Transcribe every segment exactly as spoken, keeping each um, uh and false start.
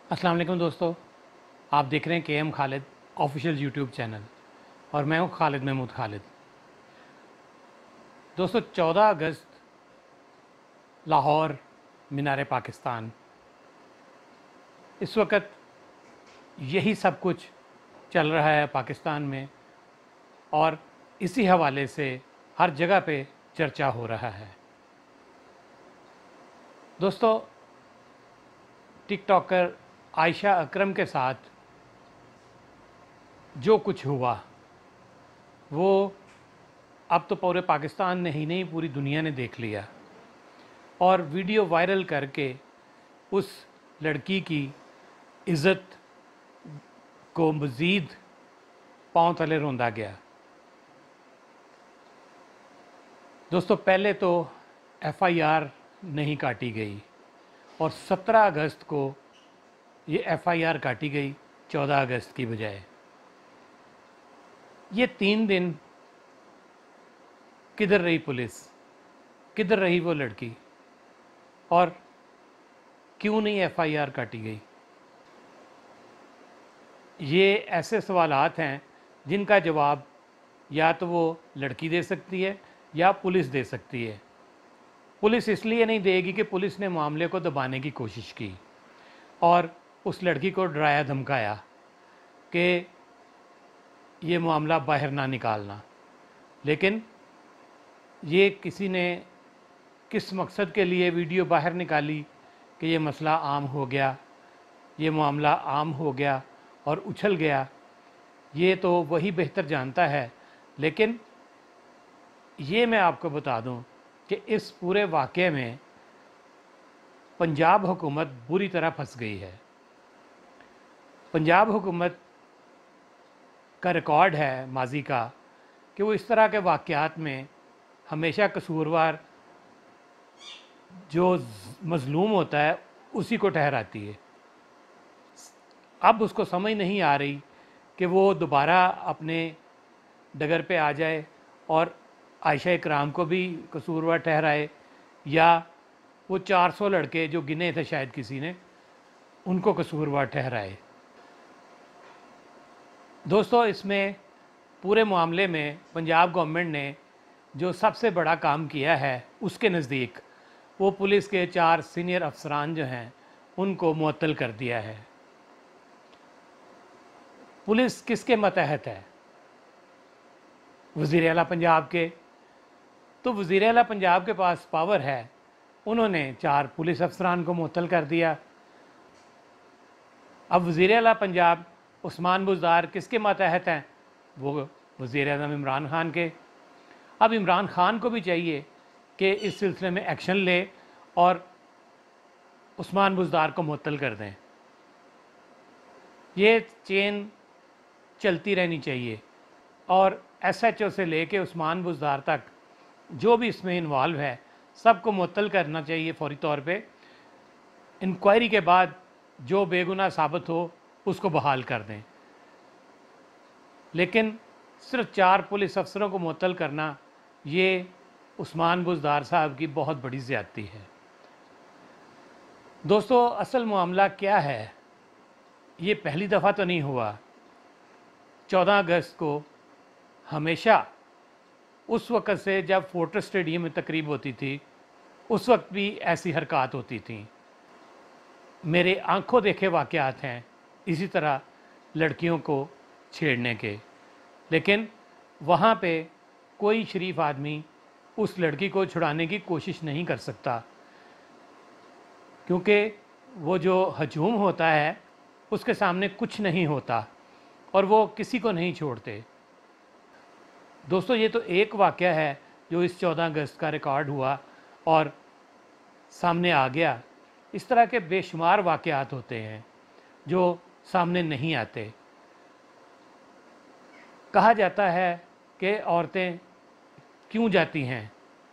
अस्सलाम वालेकुम दोस्तों, आप देख रहे हैं K M Khalid official YouTube channel और मैं हूं खालिद महमूद खालिद। दोस्तों, चौदह अगस्त लाहौर मीनार पाकिस्तान, इस वक्त यही सब कुछ चल रहा है पाकिस्तान में और इसी हवाले से हर जगह पे चर्चा हो रहा है। दोस्तों, टिकटॉकर आयशा अकरम के साथ जो कुछ हुआ वो अब तो पूरे पाकिस्तान ने ही नहीं, पूरी दुनिया ने देख लिया और वीडियो वायरल करके उस लड़की की इज़्ज़त को मज़ीद पांव तले रौंदा गया। दोस्तों, पहले तो एफ आई आर नहीं काटी गई और सत्रह अगस्त को ये एफ आई आर काटी गई चौदह अगस्त की बजाय। ये तीन दिन किधर रही पुलिस, किधर रही वो लड़की और क्यों नहीं एफ आई आर काटी गई? ये ऐसे सवालात हैं जिनका जवाब या तो वो लड़की दे सकती है या पुलिस दे सकती है। पुलिस इसलिए नहीं देगी कि पुलिस ने मामले को दबाने की कोशिश की और उस लड़की को डराया धमकाया कि ये मामला बाहर ना निकालना, लेकिन ये किसी ने किस मकसद के लिए वीडियो बाहर निकाली कि ये मसला आम हो गया, ये मामला आम हो गया और उछल गया, ये तो वही बेहतर जानता है। लेकिन ये मैं आपको बता दूं कि इस पूरे वाक़े में पंजाब हुकूमत बुरी तरह फंस गई है। पंजाब हुकूमत का रिकॉर्ड है माजी का कि वो इस तरह के वाक़यात में हमेशा कसूरवार जो मज़लूम होता है उसी को ठहराती है। अब उसको समझ नहीं आ रही कि वो दोबारा अपने डगर पे आ जाए और आयशा इकराम को भी कसूरवार ठहराए या वो चार सौ लड़के जो गिने थे शायद किसी ने, उनको कसूरवार ठहराए। दोस्तों, इसमें पूरे मामले में पंजाब गवर्नमेंट ने जो सबसे बड़ा काम किया है उसके नज़दीक वो पुलिस के चार सीनियर अफसरान जो हैं उनको मुअत्तल कर दिया है। पुलिस किसके मतहत है? वज़ीर आला पंजाब के। तो वज़ीर आला पंजाब के पास पावर है, उन्होंने चार पुलिस अफसरान को मुअत्तल कर दिया। अब वज़ीर आला पंजाब उस्मान बुज़दार किसके मातहत हैं? वो वज़ीर आज़म इमरान ख़ान के। अब इमरान ख़ान को भी चाहिए कि इस सिलसिले में एक्शन ले और उस्मान बुज़दार को मुअत्तल कर दें। ये चेन चलती रहनी चाहिए और एस एच ओ से लेके उस्मान बुज़दार तक जो भी इसमें इन्वॉल्व है सबको मुअत्तल करना चाहिए फौरी तौर पे। इंक्वायरी के बाद जो बेगुनाह साबित हो उसको बहाल कर दें, लेकिन सिर्फ चार पुलिस अफसरों को मुअत्तल करना ये उस्मान बुज़दार साहब की बहुत बड़ी ज़्यादती है। दोस्तों, असल मामला क्या है? ये पहली दफ़ा तो नहीं हुआ। चौदह अगस्त को हमेशा उस वक़्त से जब फोर्ट्रेस स्टेडियम में तकरीब होती थी उस वक्त भी ऐसी हरकत होती थी। मेरे आंखों देखे वाक़यात हैं इसी तरह लड़कियों को छेड़ने के, लेकिन वहाँ पे कोई शरीफ आदमी उस लड़की को छुड़ाने की कोशिश नहीं कर सकता, क्योंकि वो जो हजूम होता है उसके सामने कुछ नहीं होता और वो किसी को नहीं छोड़ते। दोस्तों, ये तो एक वाक़या है जो इस चौदह अगस्त का रिकॉर्ड हुआ और सामने आ गया। इस तरह के बेशुमार वाक़यात होते हैं जो सामने नहीं आते। कहा जाता है कि औरतें क्यों जाती हैं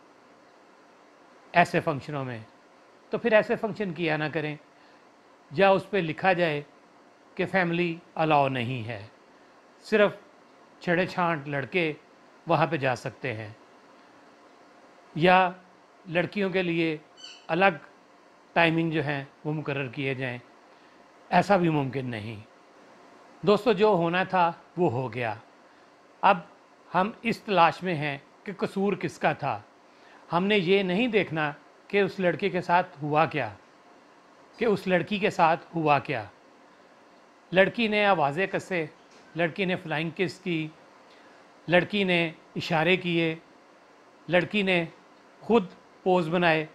ऐसे फंक्शनों में, तो फिर ऐसे फंक्शन किया ना करें या उस पर लिखा जाए कि फैमिली अलाउ नहीं है, सिर्फ छेड़े छांट लड़के वहाँ पे जा सकते हैं, या लड़कियों के लिए अलग टाइमिंग जो हैं वो मुकर्रर किए जाएं। ऐसा भी मुमकिन नहीं। दोस्तों, जो होना था वो हो गया। अब हम इस तलाश में हैं कि कसूर किसका था। हमने ये नहीं देखना कि उस लड़के के साथ हुआ क्या, कि उस लड़की के साथ हुआ क्या। लड़की ने आवाज़ें कसे, लड़की ने फ्लाइंग किस की, लड़की ने इशारे किए, लड़की ने खुद पोज बनाए।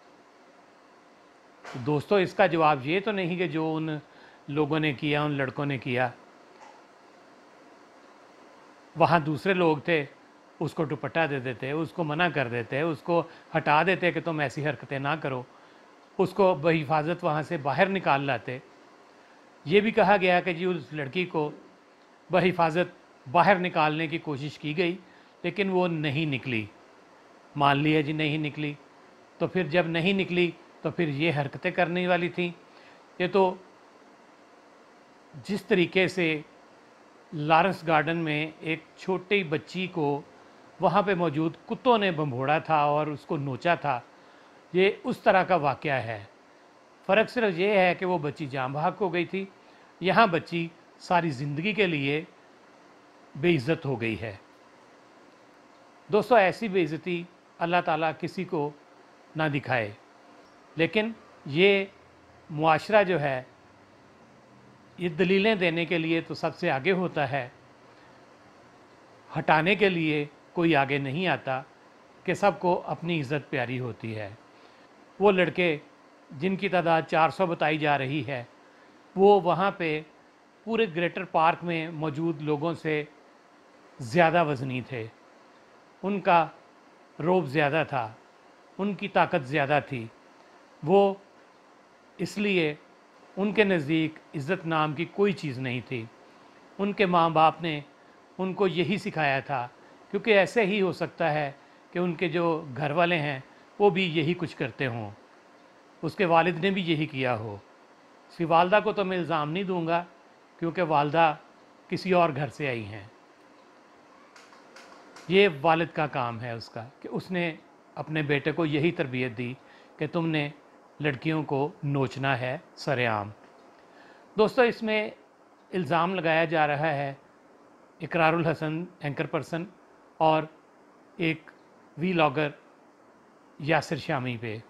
तो दोस्तों, इसका जवाब ये तो नहीं कि जो उन लोगों ने किया, उन लड़कों ने किया। वहाँ दूसरे लोग थे, उसको दुपट्टा दे देते, उसको मना कर देते, उसको हटा देते कि तुम ऐसी हरकतें ना करो, उसको बहिफाजत वहाँ से बाहर निकाल लाते। ये भी कहा गया कि जी उस लड़की को बहिफाजत बाहर निकालने की कोशिश की गई, लेकिन वो नहीं निकली। मान लिया जी नहीं निकली, तो फिर जब नहीं निकली तो फिर ये हरकतें करने वाली थी। ये तो जिस तरीके से लॉरेंस गार्डन में एक छोटी बच्ची को वहाँ पे मौजूद कुत्तों ने भंभोड़ा था और उसको नोचा था, ये उस तरह का वाक़या है। फ़र्क सिर्फ ये है कि वो बच्ची जान बहक हो गई थी, यहाँ बच्ची सारी ज़िंदगी के लिए बेइज्जत हो गई है। दोस्तों, ऐसी बेइज्जती अल्लाह ताला किसी को ना दिखाए, लेकिन ये मुआशरा जो है, ये दलीलें देने के लिए तो सबसे आगे होता है, हटाने के लिए कोई आगे नहीं आता कि सबको अपनी इज़्ज़त प्यारी होती है। वो लड़के जिनकी तादाद चार सौ बताई जा रही है, वो वहाँ पे पूरे ग्रेटर पार्क में मौजूद लोगों से ज़्यादा वज़नी थे। उनका रोब ज़्यादा था, उनकी ताकत ज़्यादा थी। वो इसलिए उनके नज़दीक इज़्ज़त नाम की कोई चीज़ नहीं थी। उनके माँ बाप ने उनको यही सिखाया था, क्योंकि ऐसे ही हो सकता है कि उनके जो घर वाले हैं वो भी यही कुछ करते हों, उसके वालिद ने भी यही किया हो। उसकी वालदा को तो मैं इल्ज़ाम नहीं दूंगा, क्योंकि वालदा किसी और घर से आई हैं। ये वालिद का काम है उसका कि उसने अपने बेटे को यही तरबियत दी कि तुमने लड़कियों को नोचना है सरेआम। दोस्तों, इसमें इल्ज़ाम लगाया जा रहा है इकरारुल हसन एंकर पर्सन और एक वीलॉगर यासिर शामी पे।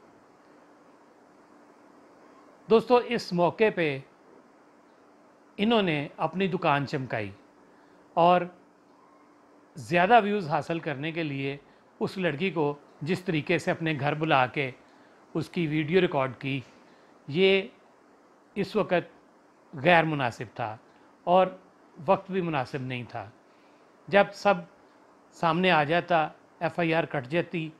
दोस्तों, इस मौके पे इन्होंने अपनी दुकान चमकाई और ज़्यादा व्यूज़ हासिल करने के लिए उस लड़की को जिस तरीके से अपने घर बुला के उसकी वीडियो रिकॉर्ड की, ये इस वक्त गैर मुनासिब था और वक्त भी मुनासिब नहीं था। जब सब सामने आ जाता, एफ आई आर कट जाती,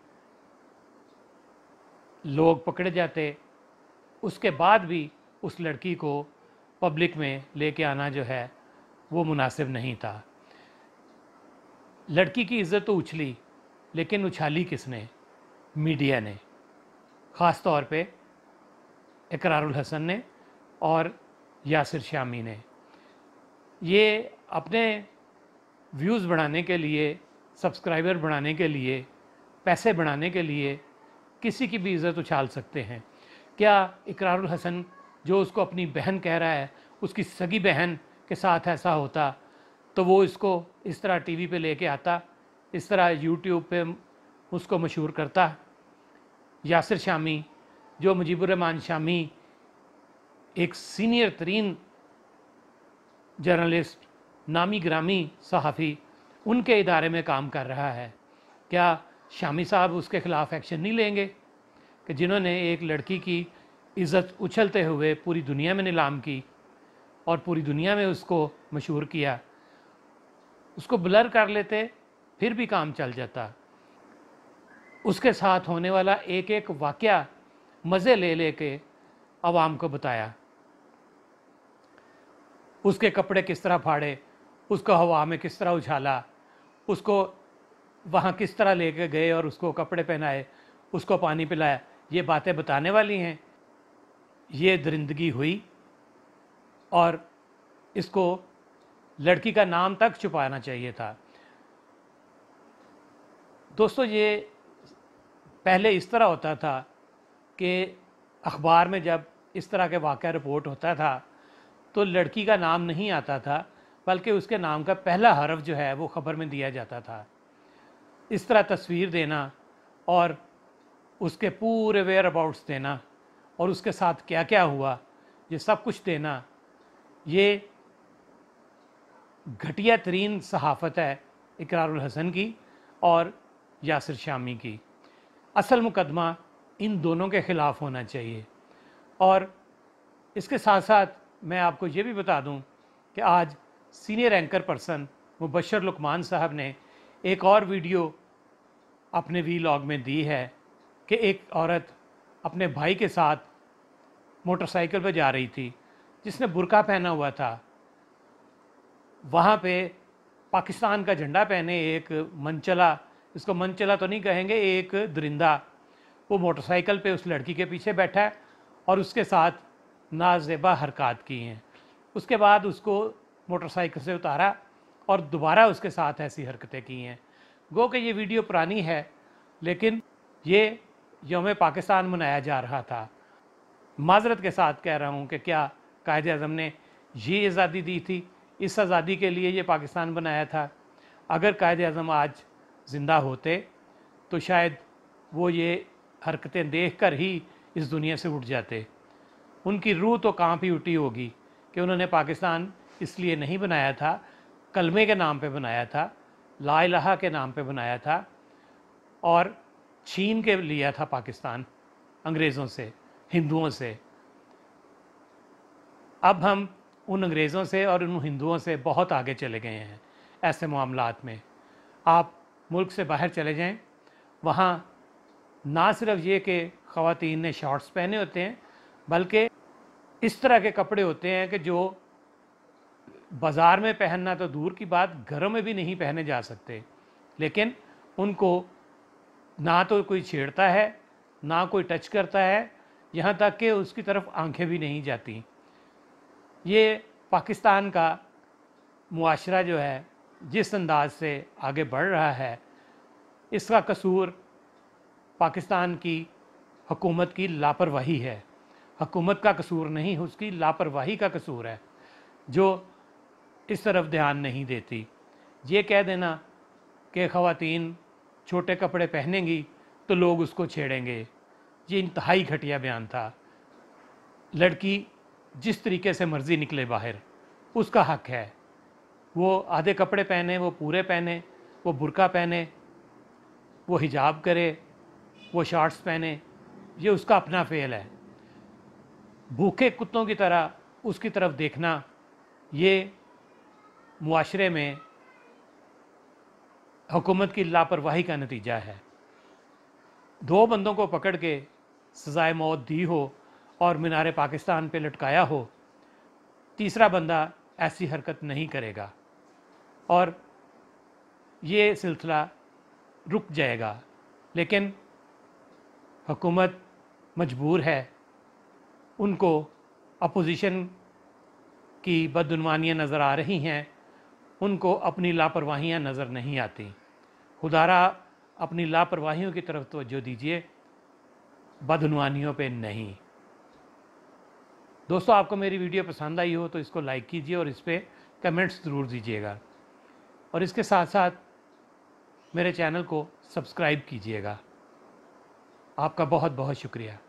लोग पकड़े जाते, उसके बाद भी उस लड़की को पब्लिक में लेके आना जो है वो मुनासिब नहीं था। लड़की की इज़्ज़त तो उछली, लेकिन उछाली किसने? मीडिया ने, ख़ास तौर पे इकरारुल हसन ने और यासिर शामी ने। ये अपने व्यूज़ बढ़ाने के लिए, सब्सक्राइबर बढ़ाने के लिए, पैसे बढ़ाने के लिए किसी की भी इज़्ज़त उछाल सकते हैं। क्या इकरारुल हसन जो उसको अपनी बहन कह रहा है, उसकी सगी बहन के साथ ऐसा होता तो वो इसको इस तरह टीवी पे लेके आता, इस तरह यूट्यूब पे उसको मशहूर करता? यासिर शामी, जो मुजीबुर रहमान शामी एक सीनियर तरीन जर्नलिस्ट, नामी ग्रामी सहाफ़ी, उनके इदारे में काम कर रहा है, क्या शामी साहब उसके ख़िलाफ़ एक्शन नहीं लेंगे कि जिन्होंने एक लड़की की इज़्ज़त उछलते हुए पूरी दुनिया में नीलाम की और पूरी दुनिया में उसको मशहूर किया? उसको ब्लर कर लेते, फिर भी काम चल जाता। उसके साथ होने वाला एक एक वाक़या मज़े ले ले के आवाम को बताया। उसके कपड़े किस तरह फाड़े, उसको हवा में किस तरह उछाला, उसको वहाँ किस तरह लेके गए और उसको कपड़े पहनाए, उसको पानी पिलाया। ये बातें बताने वाली हैं। ये दरिंदगी हुई और इसको लड़की का नाम तक छुपाना चाहिए था। दोस्तों, ये पहले इस तरह होता था कि अखबार में जब इस तरह के वाक़या रिपोर्ट होता था तो लड़की का नाम नहीं आता था, बल्कि उसके नाम का पहला हर्फ जो है वो ख़बर में दिया जाता था। इस तरह तस्वीर देना और उसके पूरे वेयर अबाउट्स देना और उसके साथ क्या क्या हुआ ये सब कुछ देना, ये घटिया तरीन सहाफ़त है इकरारुल हसन की और यासिर शामी की। असल मुकदमा इन दोनों के ख़िलाफ़ होना चाहिए। और इसके साथ साथ मैं आपको ये भी बता दूं कि आज senior anchor person Mubashir Luqman साहब ने एक और वीडियो अपने वीलॉग में दी है कि एक औरत अपने भाई के साथ मोटरसाइकिल पर जा रही थी, जिसने बुर्का पहना हुआ था। वहाँ पे पाकिस्तान का झंडा पहने एक मनचला, इसको मनचला तो नहीं कहेंगे, एक दरिंदा, वो मोटरसाइकिल पे उस लड़की के पीछे बैठा है और उसके साथ नाजेबा हरकत की हैं। उसके बाद उसको मोटरसाइकिल से उतारा और दोबारा उसके साथ ऐसी हरकतें की हैं। गो कि ये वीडियो पुरानी है, लेकिन ये यौम पाकिस्तान मनाया जा रहा था। माजरत के साथ कह रहा हूँ कि क्या कायद आज़म ने ये आज़ादी दी थी, इस आज़ादी के लिए ये पाकिस्तान बनाया था? अगर कायद आज़म आज ज़िंदा होते तो शायद वो ये हरकतें देख कर ही इस दुनिया से उठ जाते। उनकी रूह तो कांप ही उठी होगी कि उन्होंने पाकिस्तान इसलिए नहीं बनाया था, कलमे के नाम पे बनाया था, ला इलाहा के नाम पे बनाया था और छीन के लिया था पाकिस्तान अंग्रेज़ों से, हिंदुओं से। अब हम उन अंग्रेज़ों से और उन हिंदुओं से बहुत आगे चले गए हैं ऐसे मामलात में। आप मुल्क से बाहर चले जाएं, वहाँ ना सिर्फ ये कि ख़वातीन ने शॉर्ट्स पहने होते हैं, बल्कि इस तरह के कपड़े होते हैं कि जो बाज़ार में पहनना तो दूर की बात, घरों में भी नहीं पहने जा सकते। लेकिन उनको ना तो कोई छेड़ता है, ना कोई टच करता है, यहाँ तक कि उसकी तरफ आंखें भी नहीं जाती। ये पाकिस्तान का मुआशरा जो है जिस अंदाज से आगे बढ़ रहा है, इसका कसूर पाकिस्तान की हुकूमत की लापरवाही है। हुकूमत का कसूर नहीं, उसकी लापरवाही का कसूर है जो इस तरफ ध्यान नहीं देती। ये कह देना कि ख़वातीन छोटे कपड़े पहनेंगी तो लोग उसको छेड़ेंगे, ये इंतहाई घटिया बयान था। लड़की जिस तरीके से मर्ज़ी निकले बाहर, उसका हक है। वो आधे कपड़े पहने, वो पूरे पहने, वो बुर्का पहने, वो हिजाब करे, वो शॉर्ट्स पहने, ये उसका अपना फ़ेल है। भूखे कुत्तों की तरह उसकी तरफ देखना, ये मुआशरे में हुकूमत की लापरवाही का नतीजा है। दो बंदों को पकड़ के सज़ाए मौत दी हो और मीनार पाकिस्तान पे लटकाया हो, तीसरा बंदा ऐसी हरकत नहीं करेगा और ये सिलसिला रुक जाएगा। लेकिन हुकूमत मजबूर है, उनको अपोजिशन की बदगुमानियाँ नज़र आ रही हैं, उनको अपनी लापरवाहियाँ नज़र नहीं आती। खुदारा अपनी लापरवाहियों की तरफ तवज्जो दीजिए, बदगुमानियों पे नहीं। दोस्तों, आपको मेरी वीडियो पसंद आई हो तो इसको लाइक कीजिए और इस पर कमेंट्स ज़रूर दीजिएगा और इसके साथ साथ मेरे चैनल को सब्सक्राइब कीजिएगा। आपका बहुत बहुत शुक्रिया।